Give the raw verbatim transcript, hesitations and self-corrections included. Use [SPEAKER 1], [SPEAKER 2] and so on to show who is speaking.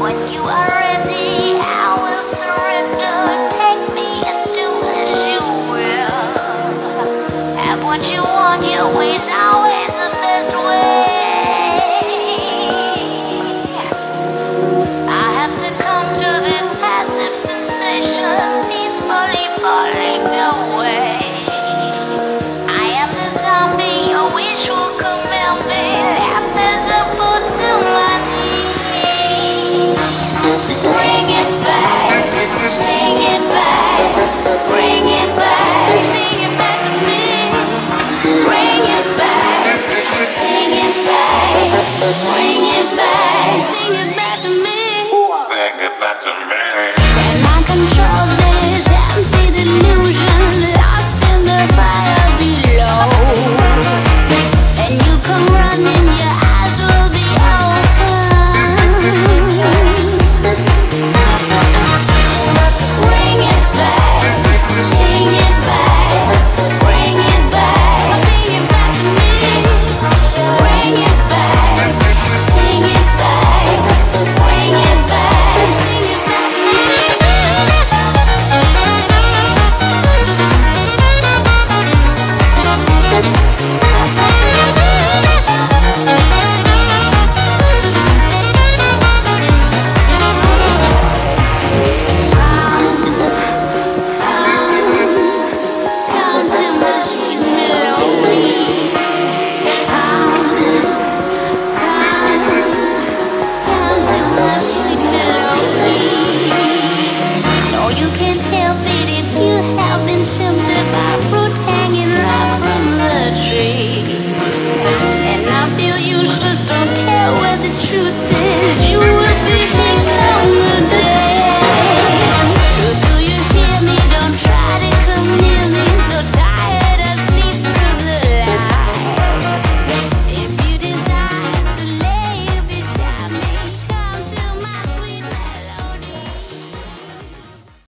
[SPEAKER 1] When you are ready, I will surrender. Take me and do as you will. Have what you want, your way's always the best way. I have succumbed to this passive sensation, peacefully falling away. I am the zombie, your wish will command me. Half as a foot to my knees. Bring it back, sing it back, bring it back, sing it back to me. Bring it back, sing it back, bring it back, sing it back to me.
[SPEAKER 2] Bring it back to me.
[SPEAKER 1] And I control